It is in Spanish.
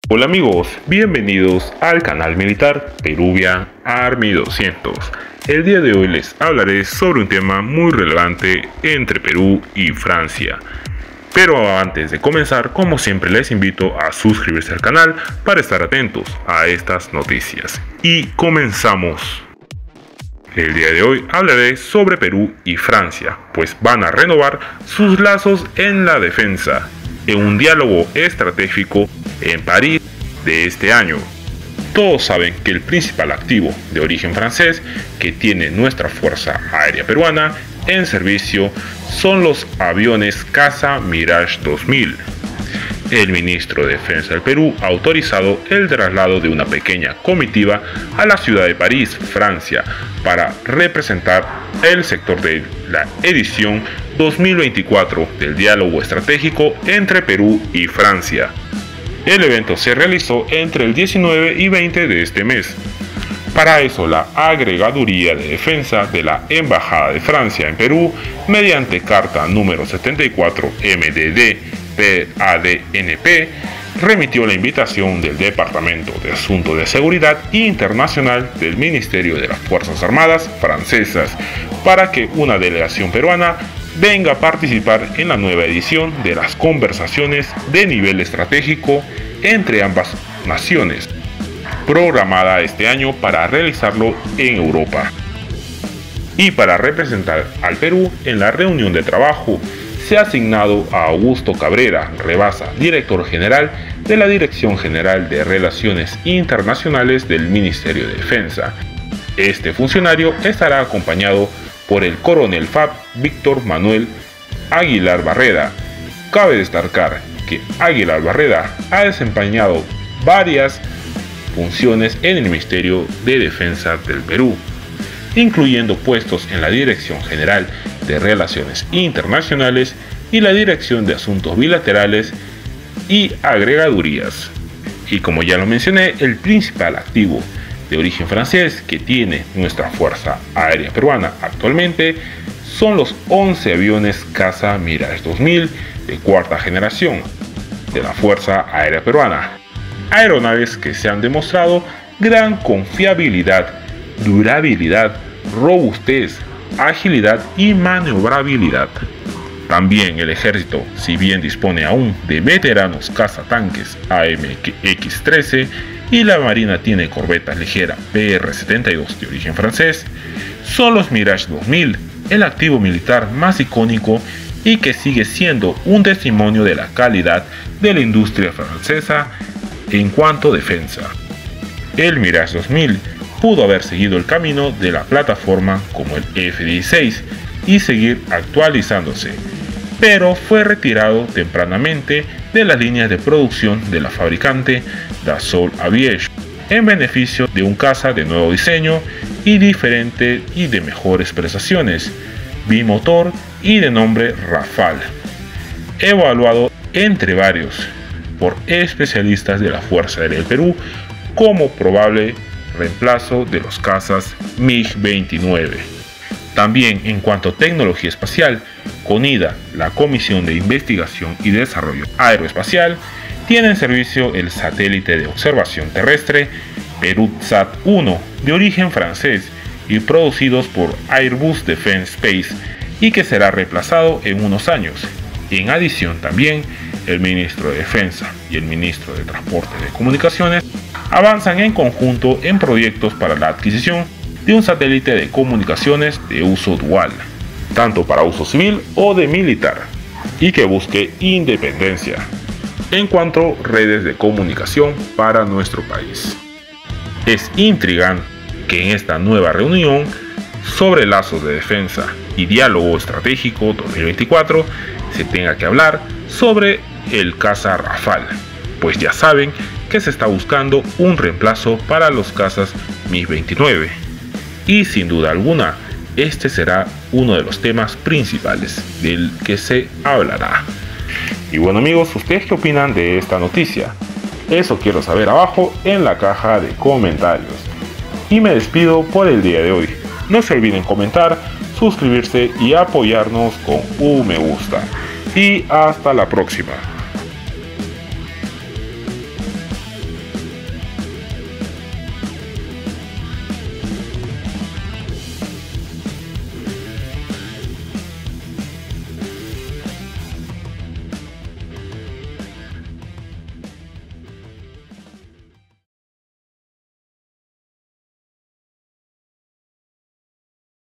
Hola amigos, bienvenidos al canal militar Peruvian Army 200. El día de hoy les hablaré sobre un tema muy relevante entre Perú y Francia. Pero antes de comenzar, como siempre les invito a suscribirse al canal para estar atentos a estas noticias. Y comenzamos. El día de hoy hablaré sobre Perú y Francia, pues van a renovar sus lazos en la defensa, en un diálogo estratégico en París de este año. Todos saben que el principal activo de origen francés que tiene nuestra Fuerza Aérea Peruana en servicio son los aviones caza Mirage 2000. El ministro de Defensa del Perú ha autorizado el traslado de una pequeña comitiva a la ciudad de París, Francia, para representar el sector de la edición 2024 del diálogo estratégico entre Perú y Francia. El evento se realizó entre el 19 y 20 de este mes. Para eso, la Agregaduría de Defensa de la Embajada de Francia en Perú, mediante carta número 74 MDD-PADNP, remitió la invitación del Departamento de Asuntos de Seguridad Internacional del Ministerio de las Fuerzas Armadas francesas para que una delegación peruana venga a participar en la nueva edición de las conversaciones de nivel estratégico entre ambas naciones, programada este año para realizarlo en Europa. Y para representar al Perú en la reunión de trabajo, se ha asignado a Augusto Cabrera Rebasa, director general de la Dirección General de Relaciones Internacionales del Ministerio de Defensa. Este funcionario estará acompañado por el coronel FAB Víctor Manuel Aguilar Barreda. Cabe destacar que Aguilar Barreda ha desempeñado varias funciones en el Ministerio de Defensa del Perú, incluyendo puestos en la Dirección General de Relaciones Internacionales y la Dirección de Asuntos Bilaterales y Agregadurías. Y como ya lo mencioné, el principal activo de origen francés que tiene nuestra Fuerza Aérea Peruana actualmente son los 11 aviones caza Mirage 2000 de cuarta generación de la Fuerza Aérea Peruana. Aeronaves que se han demostrado gran confiabilidad, durabilidad, robustez, agilidad y maniobrabilidad. También el ejército, si bien dispone aún de veteranos cazatanques AMX-13 y la marina tiene corbetas ligeras PR-72 de origen francés, son los Mirage 2000 el activo militar más icónico y que sigue siendo un testimonio de la calidad de la industria francesa en cuanto a defensa. El Mirage 2000 pudo haber seguido el camino de la plataforma como el F-16 y seguir actualizándose, pero fue retirado tempranamente de las líneas de producción de la fabricante Dassault Aviation en beneficio de un caza de nuevo diseño y diferente y de mejores prestaciones, bimotor y de nombre Rafale, evaluado entre varios por especialistas de la Fuerza Aérea del Perú como probable reemplazo de los cazas MiG-29. También en cuanto a tecnología espacial, CONIDA, la Comisión de Investigación y Desarrollo Aeroespacial, tiene en servicio el satélite de observación terrestre PerutSat-1 de origen francés y producidos por Airbus Defence Space y que será reemplazado en unos años. En adición también, el ministro de Defensa y el ministro de Transporte y Comunicaciones avanzan en conjunto en proyectos para la adquisición de un satélite de comunicaciones de uso dual, tanto para uso civil o de militar, y que busque independencia en cuanto a redes de comunicación para nuestro país. Es intrigante que en esta nueva reunión sobre lazos de defensa y diálogo estratégico 2024 se tenga que hablar sobre el caza Rafale, pues ya saben que se está buscando un reemplazo para los cazas MiG-29 y sin duda alguna este será uno de los temas principales del que se hablará. Y bueno amigos, ¿ustedes qué opinan de esta noticia? Eso quiero saber abajo en la caja de comentarios. Y me despido por el día de hoy. No se olviden comentar, suscribirse y apoyarnos con un me gusta. Y hasta la próxima.